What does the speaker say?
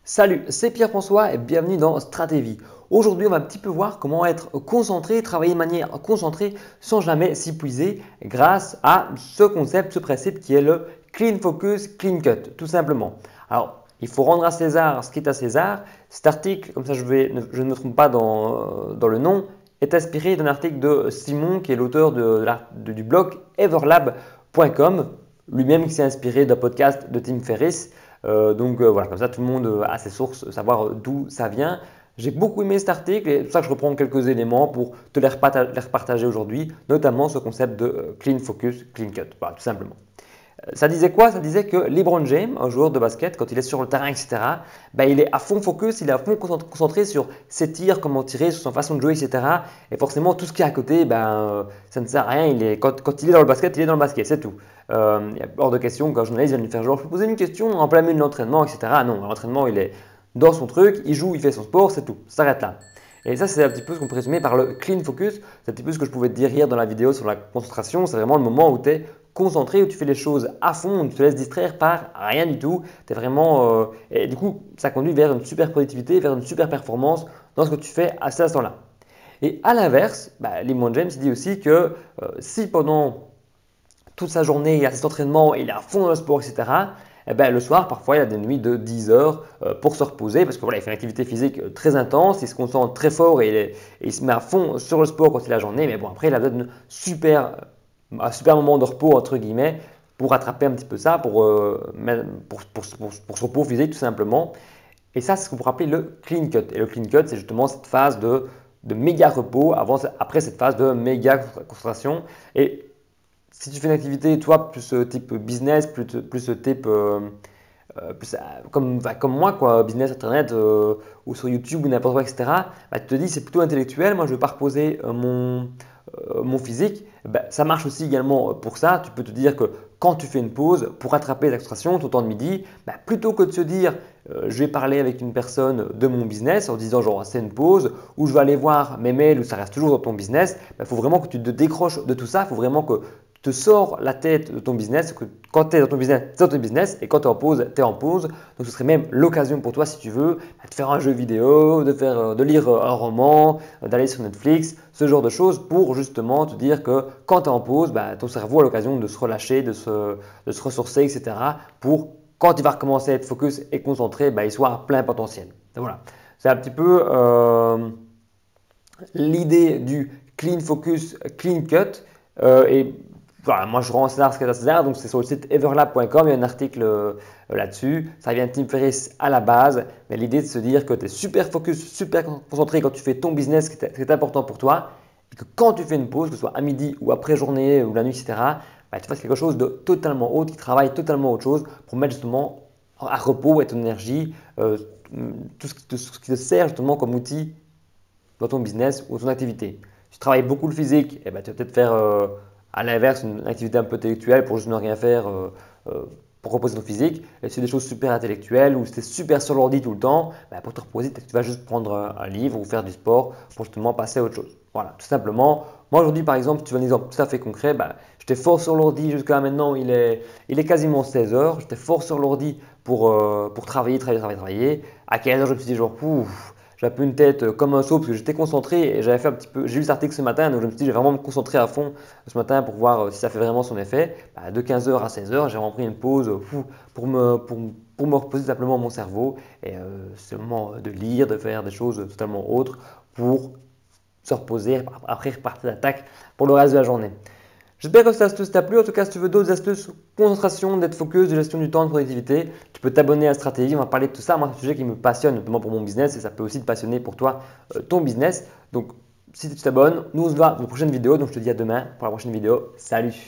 Salut, c'est Pierre-François et bienvenue dans Stratégie. Aujourd'hui, on va un petit peu voir comment être concentré, travailler de manière concentrée sans jamais s'épuiser grâce à ce concept, ce principe qui est le Clean Focus, Clean Cut, tout simplement. Alors, il faut rendre à César ce qui est à César. Cet article, comme ça je ne me trompe pas dans le nom, est inspiré d'un article de Simon qui est l'auteur du blog everlab.com, lui-même qui s'est inspiré d'un podcast de Tim Ferriss. Voilà, comme ça tout le monde a ses sources, savoir d'où ça vient. J'ai beaucoup aimé cet article et c'est pour ça que je reprends quelques éléments pour te les repartager aujourd'hui, notamment ce concept de clean focus, clean cut, voilà, tout simplement. Ça disait quoi? Ça disait que LeBron James, un joueur de basket, quand il est sur le terrain, etc., il est à fond focus, il est à fond concentré sur ses tirs, comment tirer, sur son façon de jouer, etc. Et forcément, tout ce qui est à côté, ça ne sert à rien. Quand il est dans le basket, il est dans le basket, c'est tout. Il y a hors de question qu'un journaliste vienne lui faire genre, je peux poser une question en plein milieu de l'entraînement, etc. Non, l'entraînement, il est dans son truc, il joue, il fait son sport, c'est tout. Ça s'arrête là. Et ça, c'est un petit peu ce qu'on peut résumer par le clean focus. C'est un petit peu ce que je pouvais te dire hier dans la vidéo sur la concentration. C'est vraiment le moment où tu es concentré, où tu fais les choses à fond, où tu te laisses distraire par rien du tout. Tu es vraiment, et du coup, ça conduit vers une super productivité, vers une super performance dans ce que tu fais à cet instant-là. Et à l'inverse, LeBron James dit aussi que si pendant toute sa journée il a cet entraînement, il est à fond dans le sport, etc., le soir, parfois, il y a des nuits de 10 heures pour se reposer parce que voilà, il fait une activité physique très intense, il se concentre très fort et il se met à fond sur le sport quand il a la journée. Mais bon, après, il a besoin un super moment de repos, entre guillemets, pour rattraper un petit peu ça, pour ce repos physique tout simplement. Et ça, c'est ce qu'on pourrait appeler le clean cut. Et le clean cut, c'est justement cette phase de méga repos après cette phase de méga concentration. Et si tu fais une activité, toi, plus type business, plus type comme moi, quoi, business internet ou sur YouTube ou n'importe quoi, etc., tu te dis c'est plutôt intellectuel, moi je ne veux pas reposer mon physique. Ça marche aussi également pour ça. Tu peux te dire que quand tu fais une pause pour rattraper la concentration, ton temps de midi, plutôt que de se dire je vais parler avec une personne de mon business en disant genre c'est une pause ou je vais aller voir mes mails ou ça reste toujours dans ton business, il faut vraiment que tu te décroches de tout ça, il faut vraiment que tu te sors la tête de ton business, que quand tu es dans ton business, c'est dans ton business et quand tu es en pause, tu es en pause. Donc ce serait même l'occasion pour toi si tu veux de faire un jeu vidéo, de lire un roman, d'aller sur Netflix, ce genre de choses pour justement te dire que quand tu es en pause, ton cerveau a l'occasion de se relâcher, de se ressourcer, etc. pour quand il va recommencer à être focus et concentré, il soit à plein potentiel. Donc voilà, c'est un petit peu l'idée du clean focus, clean cut. Et voilà, moi je rends César ce qu'est à César, donc c'est sur le site everlab.com, il y a un article là-dessus. Ça vient de Tim Ferriss à la base, mais l'idée de se dire que tu es super focus, super concentré quand tu fais ton business, ce qui est important pour toi, et que quand tu fais une pause, que ce soit à midi ou après journée ou la nuit, etc., tu fasses quelque chose de totalement autre, qui travaille totalement autre chose pour mettre justement à repos et ton énergie, tout ce qui te sert justement comme outil dans ton business ou ton activité. Si tu travailles beaucoup le physique, tu vas peut-être faire à l'inverse une activité un peu intellectuelle pour juste ne rien faire pour reposer ton physique. Et si c'est des choses super intellectuelles ou si tu es super sur l'ordi tout le temps, pour te reposer, tu vas juste prendre un livre ou faire du sport pour justement passer à autre chose. Voilà, tout simplement. Moi aujourd'hui par exemple, tu veux un exemple tout à fait concret, j'étais fort sur l'ordi jusqu'à maintenant, il est quasiment 16 heures. J'étais fort sur l'ordi pour travailler. À 15 heures, je me suis dit genre, pouf, j'avais un peu une tête comme un seau parce que j'étais concentré et j'avais fait un petit peu. J'ai lu cet article ce matin, donc je me suis dit, je vais vraiment me concentrer à fond ce matin pour voir si ça fait vraiment son effet. De 15 heures à 16 heures, j'ai vraiment pris une pause pour me reposer simplement mon cerveau et seulement de lire, de faire des choses totalement autres pour se reposer, après repartir d'attaque pour le reste de la journée. J'espère que cette astuce t'a plu. En tout cas, si tu veux d'autres astuces, concentration, d'être focus, de gestion du temps, de productivité, tu peux t'abonner à Stratégie. On va parler de tout ça. Moi, c'est un sujet qui me passionne, notamment pour mon business et ça peut aussi te passionner pour toi, ton business. Donc, si tu t'abonnes, nous on se voit dans la prochaine vidéo. Donc, je te dis à demain pour la prochaine vidéo. Salut!